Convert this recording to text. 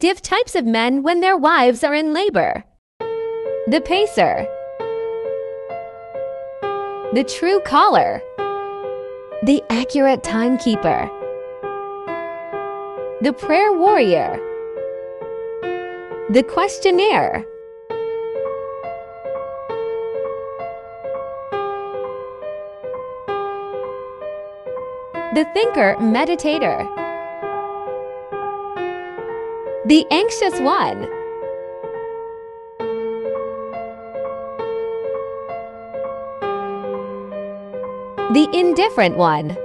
Give types of men when their wives are in labor. The pacer. The true caller. The accurate timekeeper. The prayer warrior. The questionnaire. The thinker meditator. The anxious one. The indifferent one.